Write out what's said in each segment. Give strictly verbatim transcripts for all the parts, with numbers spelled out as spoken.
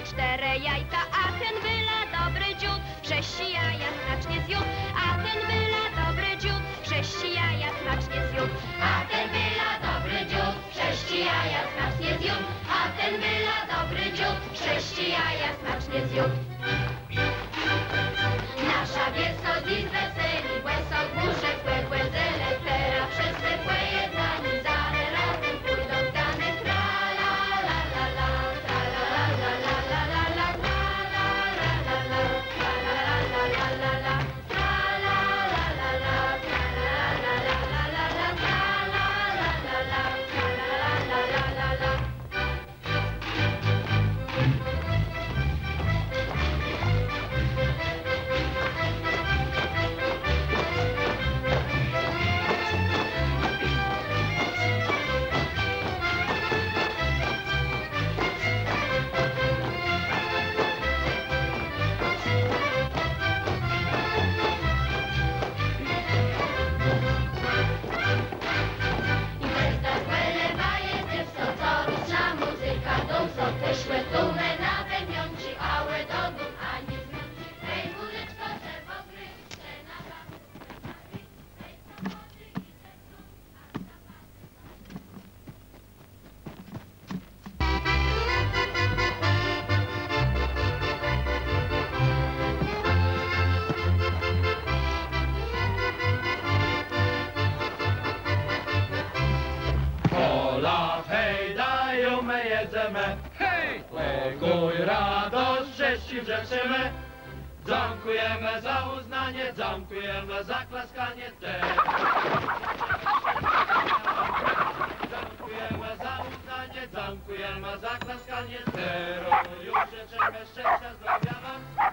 cztery jajka, a ten byla dobry dziób, sześć jaja smacznie zjadł, a ten byla dobry dziób, sześć jaja smacznie zjadł, a ten byla dobry dziób, sześć jaja smacznie zjadł, a ten byla dobry dziób, sześć jaja smacznie zjadł. Nasza wieś chodzi z weseli, łesok, muszek, łe, łezele, teraz wszyscy pojednani, zale razem pójdą w ganek, tra la la la la, tra la la la la la la, tra la la la la, tra la la la la la, tra la la la la, tra la la la la la, tra la la la la, tra la la la la la. Hej! Łeguj radość, żeści wrzeszymy. Dziękujemy za uznanie, dziękujemy za klaskanie też. Dziękujemy za uznanie, dziękujemy za klaskanie też. Już życzymy szczęścia, zdrowia wam.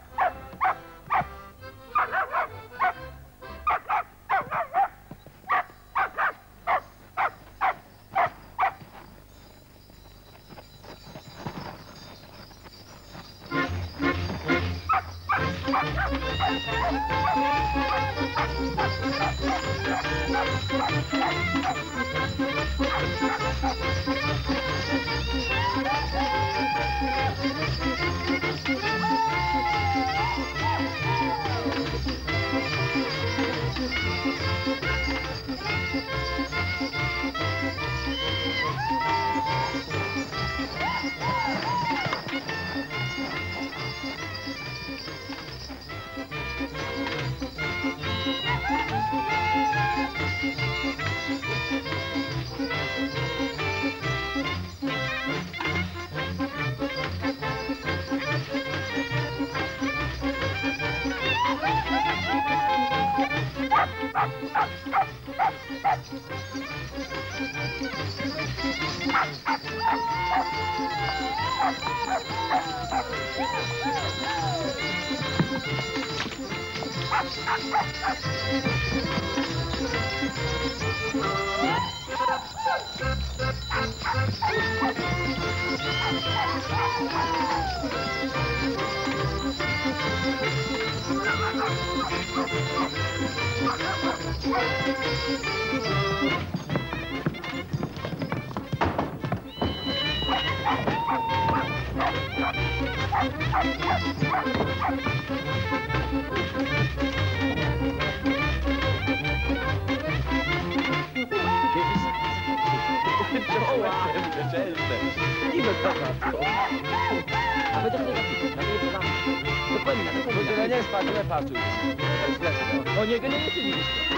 No nie, nie, nie, nie,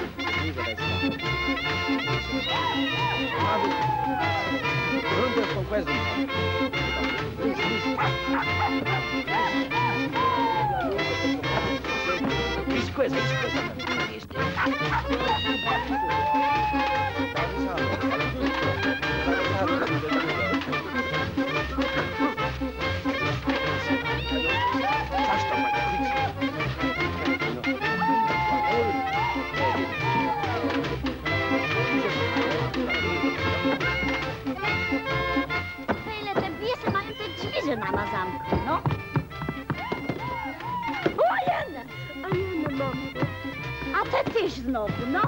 Mama zamknie, no. O, jedna! A jedna, mamo. A te tyś znowu, no.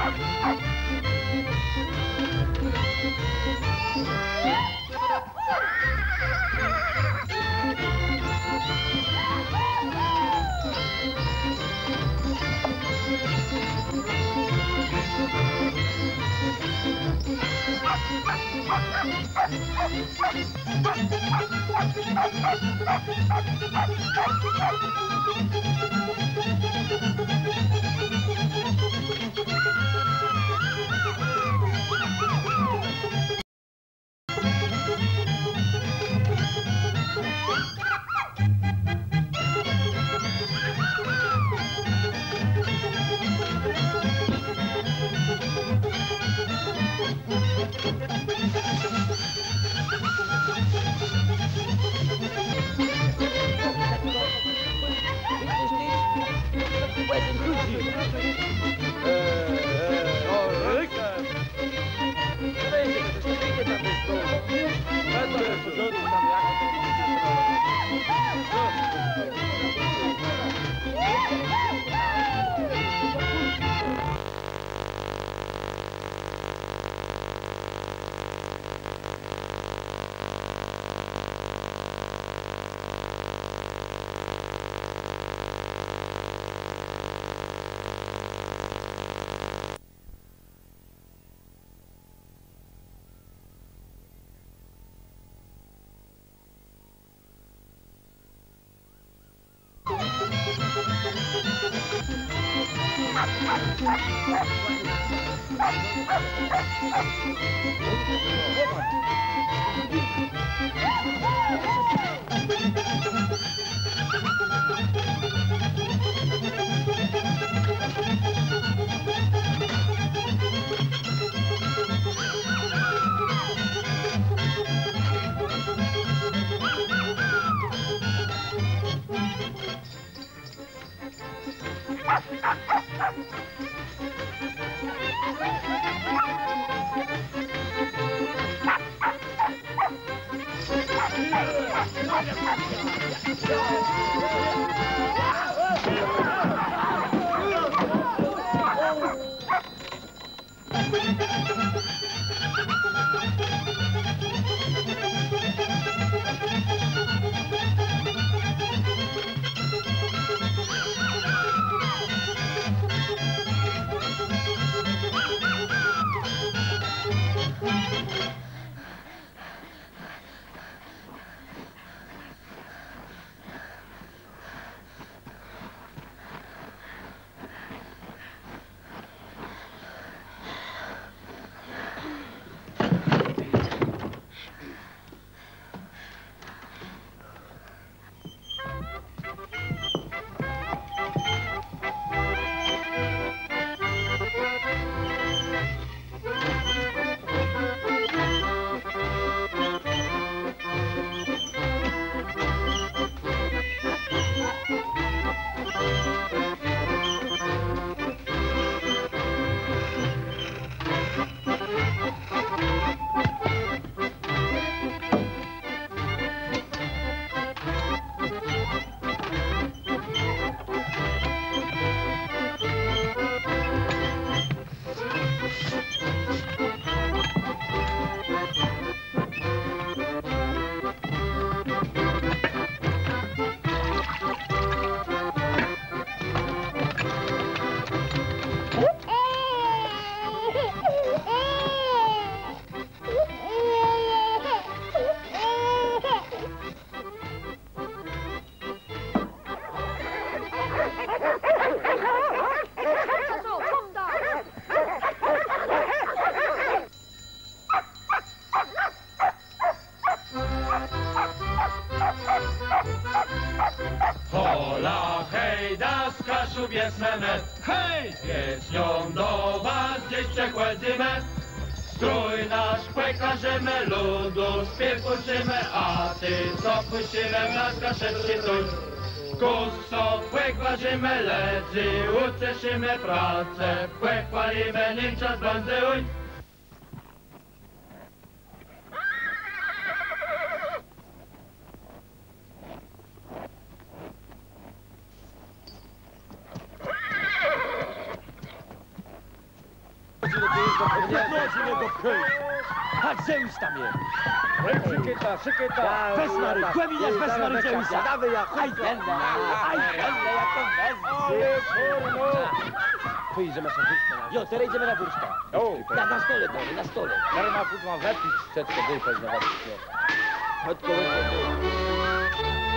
Hola, hejda, z Kaszub jest memet. Hej! Pieśnią do was gdzieś przekładzimy. Strój nasz płekarzemy, ludu śpiew uczymy, a ty co puścimy, blaska szybciej tuj. Kusk so płek ważymy, ledzy ucieszymy pracę, płek palimy, nim czas będzie uj. Nosi do tyłu, Nosi mnie do pył. Patrz, Zeus tam jest. Szykieta, szykieta. Weź Mary, głębinie weź Mary Zeusa. Dawaj ja, Aj, będę, aj, będę, jak to wezmę. Tu idziemy na wórzkę. Jo, teraz idziemy na wórzka. O, Na, na stole, Tony, na stole. teraz ma put ma wepić, wszystko wyjść na wepić. Chodź, chodź, chodź.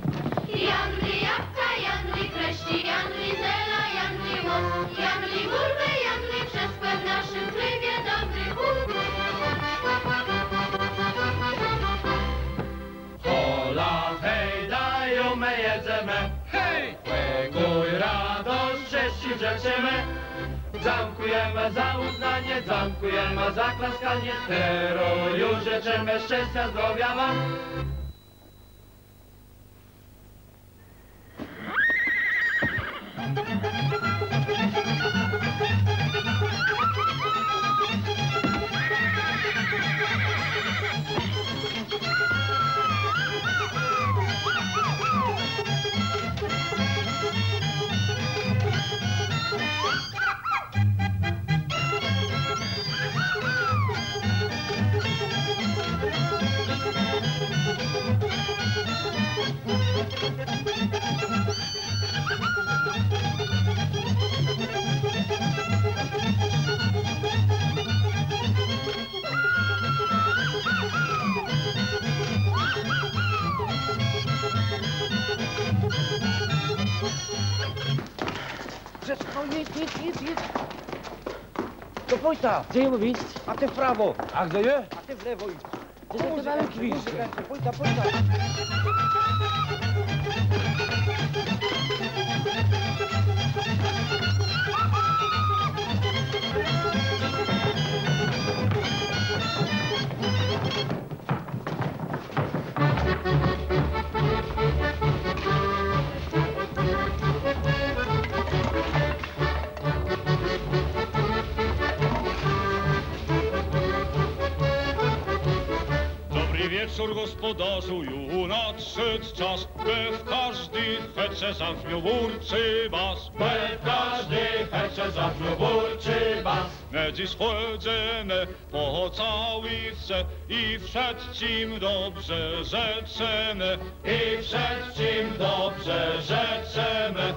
Jan Jabłka, Jan Kreści, Jan Zela, Jan Mus, Jan Wór, wiedzę me. Hej! Łeguj radość, szczęście rzeczymy. Zamkujemy za uznanie, zamkujemy za klaskanie. Tero już życzymy szczęścia, zdrowia wam. No jedź, jedź, jedź, jedź. Do Wojta. Gdzie ją wyjść? A ty w prawo. A gdzie je? A ty w lewo idź. Gdzie się te walki wyjść? Wojta, Wojta. Wieczór gospodarzu, już nadszedł czas, by w każdy hecze zabrzmiał burczy bas. By w każdy hecze zabrzmiał burczy bas. My dziś chodzimy po całej wsi i wszystkim dobrze życzymy. I wszystkim dobrze życzymy.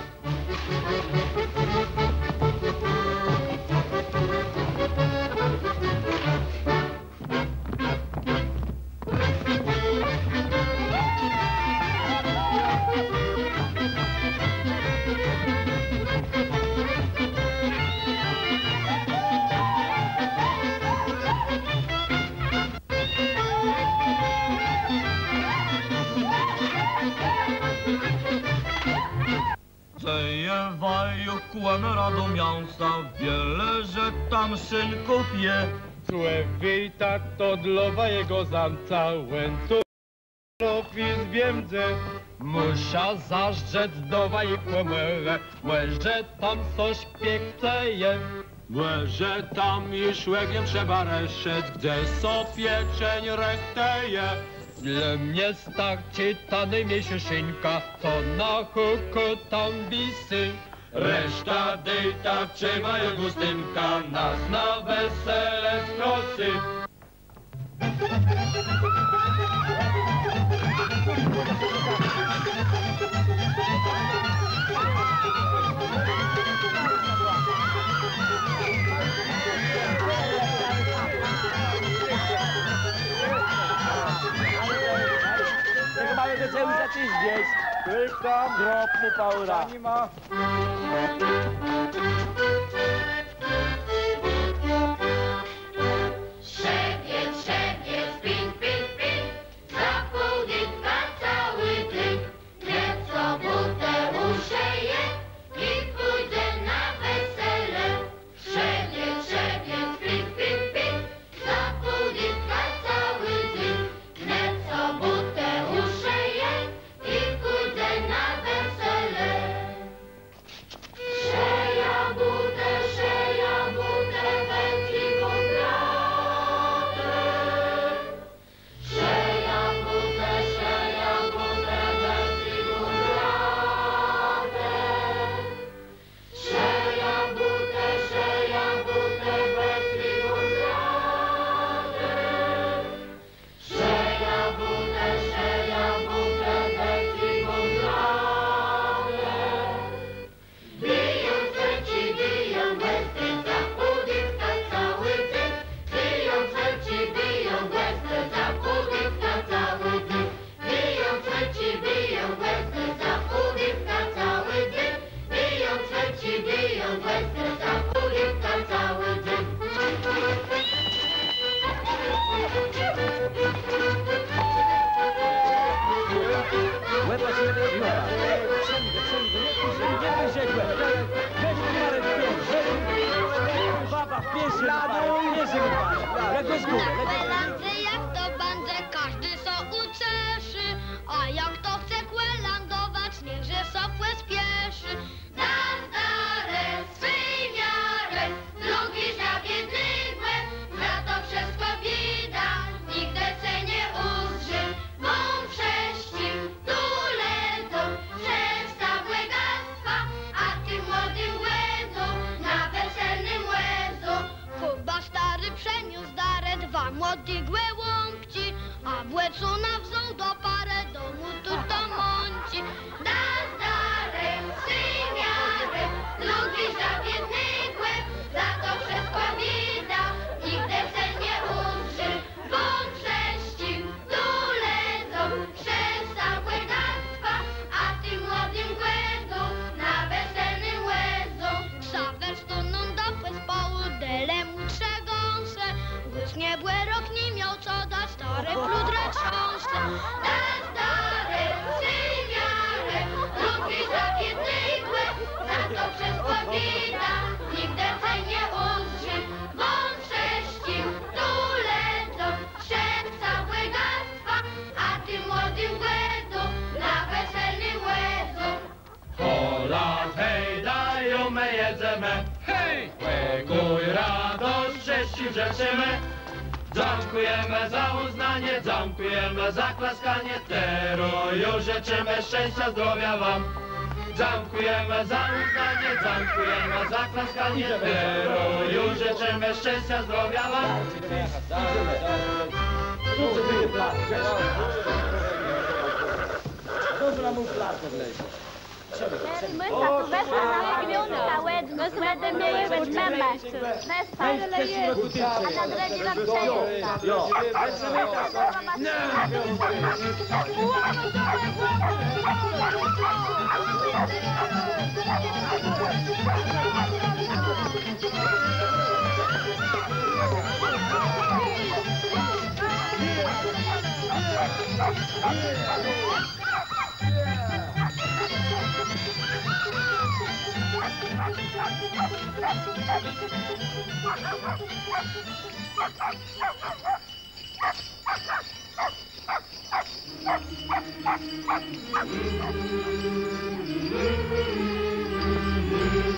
Zajewają kłam Radomiansa, wiele, że tam szynków je. Złe tak to dla jego zamca, łętu lopis więdzy. Musia zażdżeć dowa i kłamele, że tam coś piekceje. Że tam i szłegiem trzeba reszeć, gdzie so pieczeń rechteje. Dla mnie starczy tany miesięczynka, co na huku tam wisy. Reszta dyta trzymają gustynka, nas na wesele skosy. Tego mamy do celu zacząć zjeść. Tylko drop mu Paula. Nie ma. Szewien, szewien, spin, pin, pin, za pół dynka cały drink. Nieco butę uszeje i pójdę na wesele. Szewien, szewien, spin, pin, pin, za pół dynka cały drink. Nieco butę uszeje i pójdę na wesele. Szeje, Przemigę, przemigę, nie pójdzie, nie wyrzekłem. Weź parę pierwszy. Baba, pierwszy parę, pierwszy parę. Leg go z góry, leg go z góry. Belandy jak to bandze, każdy so ucieszy, a jak to chce kłelandować, niechże sopłe spieszy. Na stare swej miarę, drugi za biedny łeb, za to wszystko bida, nigdy se nie uzrzy. Wąt prześcig, tu lecą, przez błędactwa, a ty młodym łezą, na weselnym łezą. Chyba stary przeniósł darę dwa młodigłe łąkci, a włecą nawzą do parę domu tu to mąci. Na stare swej miarę, drugi za biedny łeb, za to wszystko bida, nigdy se nie uzrzy. Wąt prześcig, tu lecą, przez błędactwa, a ty młodym łezą, na weselnym łezą. Szawer stoną dopłę z połudele mu trzegąse, gdyż nie rok nie miał co dać stare pludre książce. Na stare swej miarę, drugi za biedny łeb, za to wszystko bida, nigdy se nie uzrzy. Wąt prześcig, tu lecą, szepca błędactwa, a ty młodym łezą, na weselnym łezą. Hola, hej, dają me jedzemy. Hej! Łeguj radość, szczęści życzymy. Dziękujemy za uznanie, dziękujemy za klaskanie. Tero już życzymy szczęścia, zdrowia wam. Dziękujemy za uznanie, dziękujemy za klaskanie. Tero już życzymy szczęścia, zdrowia wam. Tu co ty nie plac? Dobra mu placę wlezie. My tak weszła na wygląda, łed, my smedy mieli łed meme. My spadle jest, a na dredzie nam przejeżdża. Jo,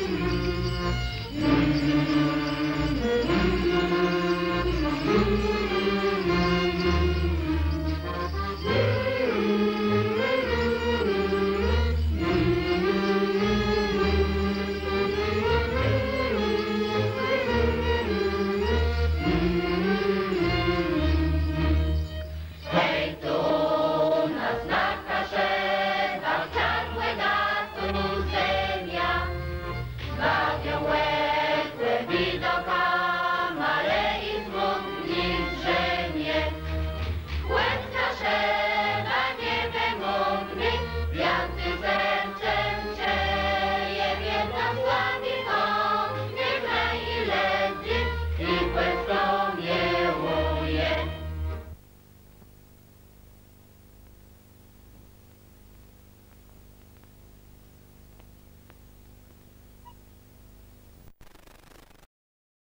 Thank you.